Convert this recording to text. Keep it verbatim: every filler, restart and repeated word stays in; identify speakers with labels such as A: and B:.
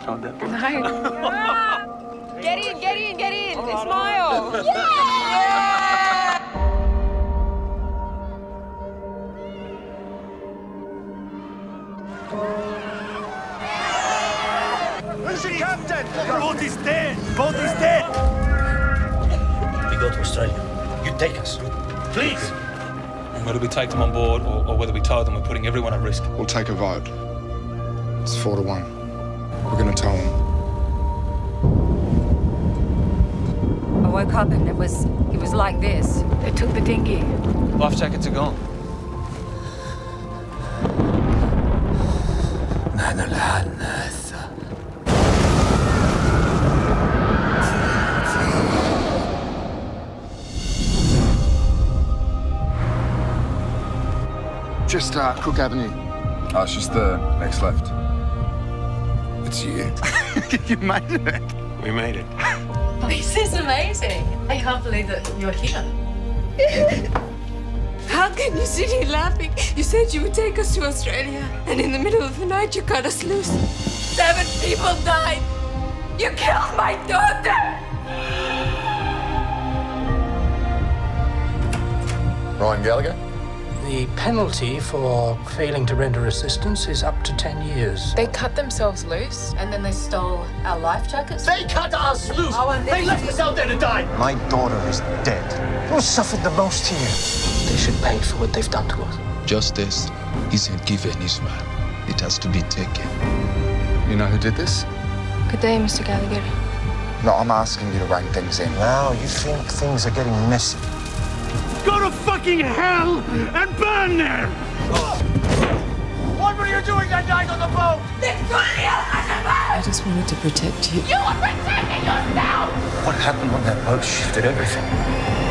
A: throw that.
B: No.
C: Get in, get in, get in. Smile. Yeah!
D: Who's the captain? The boat is dead. The boat is dead.
E: We go to Australia. You take us. Please.
A: And whether we take them on board or, or whether we tow them, we're putting everyone at risk.
F: We'll take a vote. It's four to one. We're going to tow them.
B: I woke up and it was it was like this. They took the dinghy.
A: Life jackets are gone.
F: Just uh, Cook Avenue.
G: Oh, it's just the next left.
F: It's you. You made it.
G: We made it.
H: This is amazing. I can't believe that you're here.
I: How can you sit here laughing? You said you would take us to Australia, and in the middle of the night you cut us loose. Seven people died. You killed my daughter.
G: Ryan Gallagher?
E: The penalty for failing to render assistance is up to ten years.
H: They cut themselves loose, and then they stole our life jackets.
E: They cut us loose! They left us out there to die!
J: My daughter is dead. Who suffered the most here?
E: They should pay for what they've done to us.
K: Justice isn't given each man. It has to be taken.
F: You know who did this?
I: Good day, Mister Gallagher.
F: No, I'm asking you to rein things in.
J: Now you think things are getting messy.
D: Go to fucking hell and burn there!
E: What were you doing that night on the boat?
I: I just wanted to protect you.
E: You were protecting yourself!
J: What happened when that boat shifted everything?